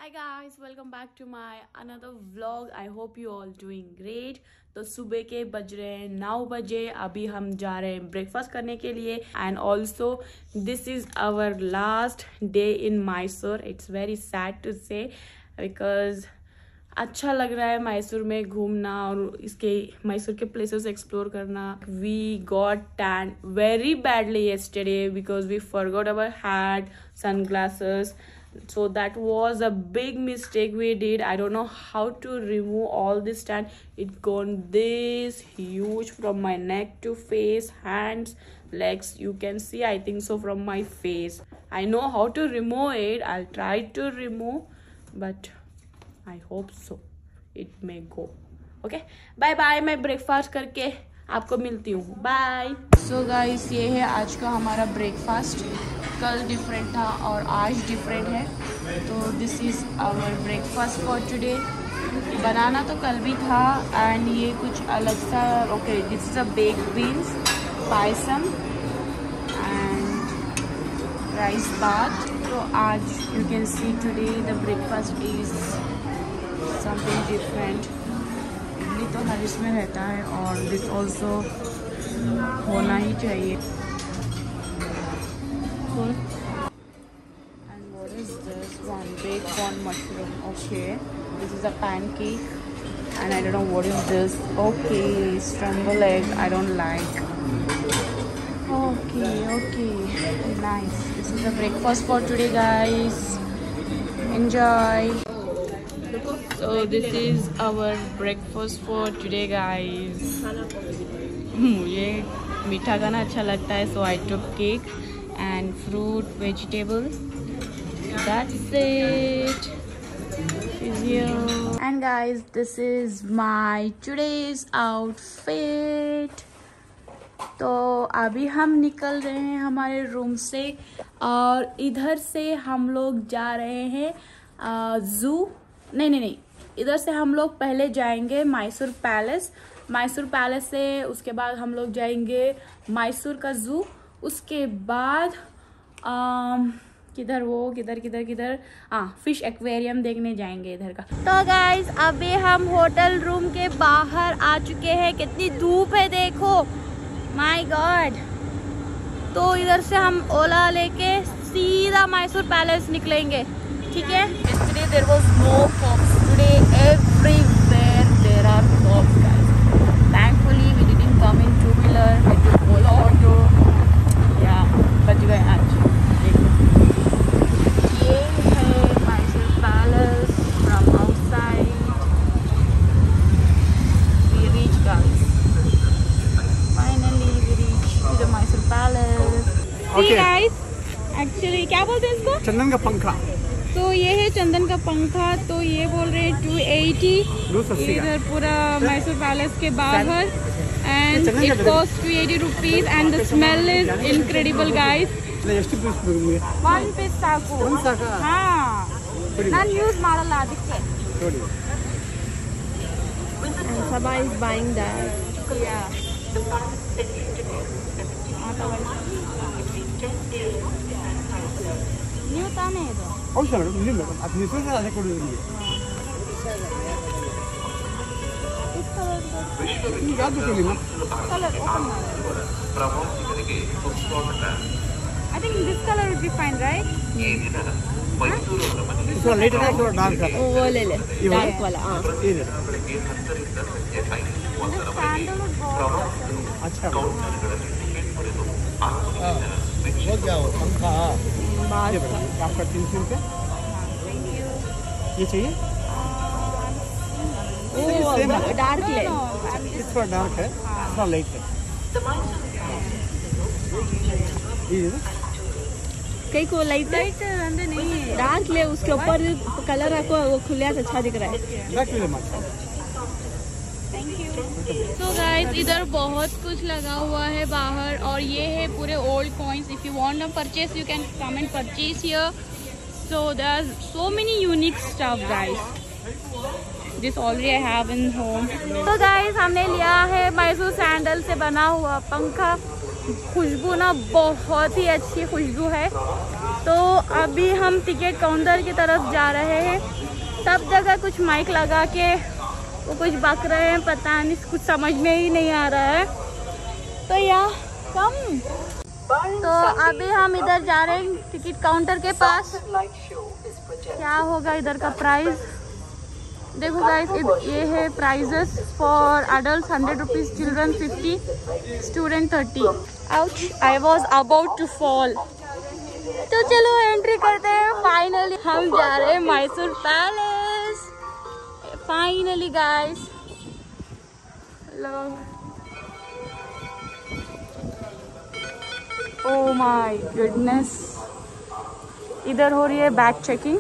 Hi guys, welcome back to my another vlog. I hope you all doing great. तो सुबह के बज रहे हैं 9 बजे. अभी हम जा रहे हैं ब्रेकफास्ट करने के लिए. And also this is our last day in Mysore. It's very sad to say because अच्छा लग रहा है मैसूर में घूमना और इसके मैसूर के प्लेसेस एक्सप्लोर करना. We got tan very badly yesterday because we forgot our hat, sunglasses. So that was a big mistake we did. I don't know how to remove all this tan. It gone this huge from my neck to face, hands, legs. You can see, I think so, from my face. I know how to remove it. I'll try to remove, but I hope so it may go. Okay, bye bye. मैं breakfast करके आपको मिलती हूँ. Bye. So guys, ये है आज का हमारा ब्रेकफास्ट. कल डिफरेंट था और आज डिफरेंट है. तो this is our breakfast for today. Banana तो कल भी था एंड ये कुछ अलग सा. Okay, this is a baked beans, payasam and rice बात. तो आज you can see today the breakfast is something different. Idli तो हर इसमें रहता है और दिस ऑल्सो होना ही चाहिए. And what is this one? Baked corn mushroom. Okay, this is a pancake and I don't know what is this. Okay, scrambled egg. I don't like. Okay, nice. This is the breakfast for today, guys. Enjoy. So this is our breakfast for today, guys. मुझे मीठा खाना अच्छा लगता है, so I took cake and fruit, vegetable. That's it. She's here. And guys, this is my today's outfit. तो अभी हम निकल रहे हैं हमारे रूम से और इधर से हम लोग जा रहे हैं जू. नहीं, इधर से हम लोग पहले जाएंगे मैसूर पैलेस. मैसूर पैलेस से उसके बाद हम लोग जाएंगे मैसूर का जू. उसके बाद किधर फिश एक्वेरियम देखने जाएंगे इधर का. तो गाइज, अभी हम होटल रूम के बाहर आ चुके हैं. कितनी धूप है देखो, माय गॉड. तो इधर से हम ओला लेके सीधा मैसूर पैलेस निकलेंगे. ठीक है. Yesterday there was no fogs. Today everywhere there are fogs, guys. Thankfully we didn't come in two-wheeler. We took Ola auto. Yeah, बच गए आज. ये है Mysore Palace from outside. We reach, guys. Finally we reach to the Mysore Palace. See guys, actually क्या बोलते हैं इसको? चंदन का पंखा. तो ये है चंदन का पंखा. तो ये बोल रहे हैं 280 इधर पूरा मैसूर पैलेस के बाहर. And it cost 280 rupees and the smell is incredible, guys. 1 piece ಸಾಕು. ನಾನು ಯೂಸ್ ಮಾಡಲ್ಲ ಅದಕ್ಕೆ. And Sabah is buying that. Yeah. New ತಾನೇ ಇದು. ಅವಶ್ಯ ಮೇಡಮ್, ಮೇಡಮ್ ಅದು ನೀವು ಅದೇ ಕೊಡೋದು. ಈಗ ಯಾವುದು ಕೊಡಿ ಮ್ಯಾಮ್. ಕಲರ್ ಓಪನ್ ಮಾಡಿ. I think this color would be fine, right? थोड़ा लाइट है, थोड़ा डार्क है. वो ले डार्क वाला. हां, ये ले. सैंडलवुड बहुत अच्छा. हो गया वो पंखा. आपका 300 रुपये. ये चाहिए? डार्क ले. थोड़ा डार्क है, थोड़ा लाइट है. कई को लाइट अंदर नहीं है. डार्क ले, उसके ऊपर कलर आपको वो खुलिया अच्छा दिख रहा है. तो गाइस, इधर बहुत कुछ लगा हुआ है बाहर और ये है पूरे old coins. If you want to purchase you can come and purchase here. So there are so many unique stuff, guys. This already I have in home. तो गाइस, हमने लिया है मैसूर सैंडल से बना हुआ पंखा. खुशबू ना बहुत ही अच्छी खुशबू है. तो अभी हम टिकट काउंटर की तरफ जा रहे हैं। सब जगह कुछ माइक लगा के वो कुछ बक रहे हैं, पता नहीं, कुछ समझ में ही नहीं आ रहा है। तो या कम, तो अभी हम इधर जा रहे हैं टिकट काउंटर के पास। क्या होगा इधर का प्राइस देखो गाइस, ये है prices for adult 100 rupees, children 50, student 30। Ouch, I was about to fall. तो चलो एंट्री करते हैं। फाइनली हम जा रहे हैं मैसूर पैलेस। फाइनली गाइस, लोग, ओह माय गुडनेस, इधर हो रही है बैग चेकिंग।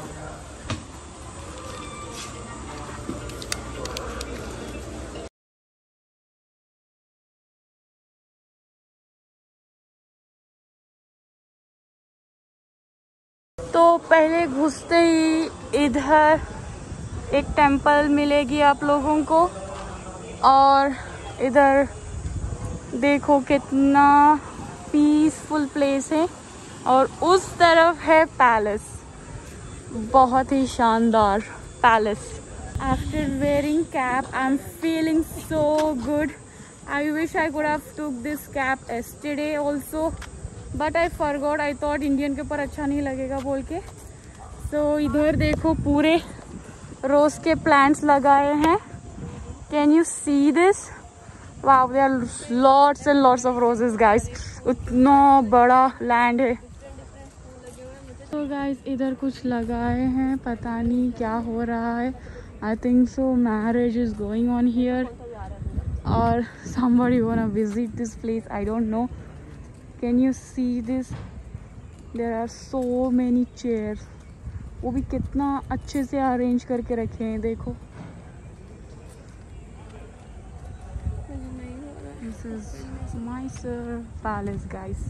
तो पहले घुसते ही इधर एक टेंपल मिलेगी आप लोगों को, और इधर देखो कितना पीसफुल प्लेस है, और उस तरफ है पैलेस, बहुत ही शानदार palace. After wearing cap I am feeling so good. I wish I could have took this cap yesterday also, but I forgot. I thought Indian के ऊपर अच्छा नहीं लगेगा बोल के। तो इधर देखो पूरे रोज के प्लांट्स लगाए हैं। Can you see this? Wow, there are lots and lots of roses guys. उतना बड़ा लैंड है। तो गाइस इधर कुछ लगाए हैं, पता नहीं क्या हो रहा है। I think so marriage is going on here, और somebody wanna visit this place, I don't know. Can you see this? There are so many chairs. वो भी कितना अच्छे से अरेंज करके रखे हैं, देखो। This is Mysore Palace guys.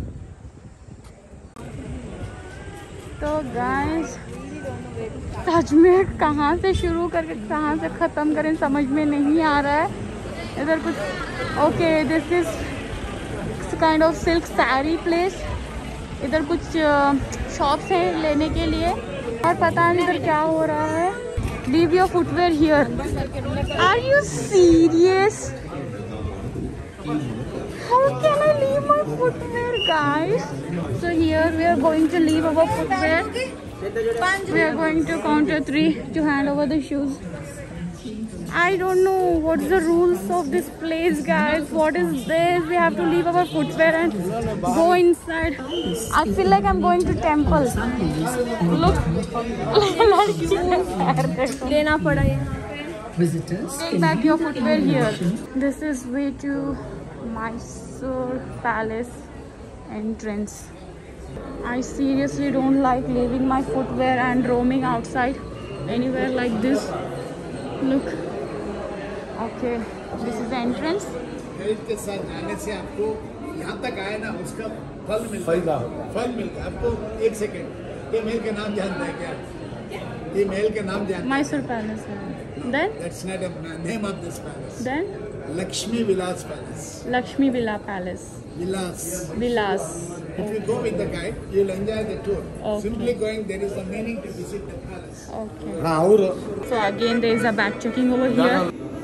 तो गाइस सच में कहाँ से शुरू करके कहाँ से ख़त्म करें समझ में नहीं आ रहा है। इधर कुछ okay, this is kind of silk sari place. इधर कुछ शॉप्स हैं लेने के लिए, और पता नहीं इधर क्या हो रहा है। Leave your footwear here. Are you serious? How can I leave my footwear, guys? So here we are going to leave our footwear. We are going to counter 3 to hand over the shoes. I don't know what's the rules of this place, guys. What is this? We have to leave our footwear and go inside. I feel like I'm going to temple. Look, लेना पड़ा है. Take back your footwear here. This is way to Mysore Palace entrance. I seriously don't like leaving my footwear and roaming outside anywhere like this. Look. Okay, this is the entrance. के साथ जाने से आपको यहाँ तक आए ना, उसका फल मिलता है। फल मिलता है आपको। 1 सेकेंड, ये महल का नाम जानते हैं क्या? ये महल का नाम जानते हैं? Mysore Palace. Then? That's not the name of this palace. Then? Lakshmi Vilas Palace. Lakshmi Villa Palace. Vilas. Vilas. If you go with the guide, you'll enjoy the tour. Okay. Simply going, there is a meaning to visit the palace. Okay. So again, there is a bag checking over here.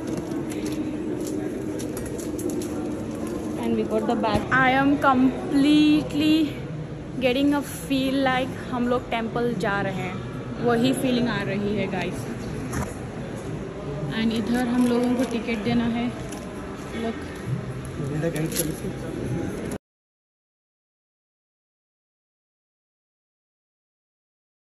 And we got the bag. I am completely getting a feel like हम लोग temple जा रहे हैं, वही feeling आ रही है guys. And इधर हम लोगों को टिकट देना है। Look.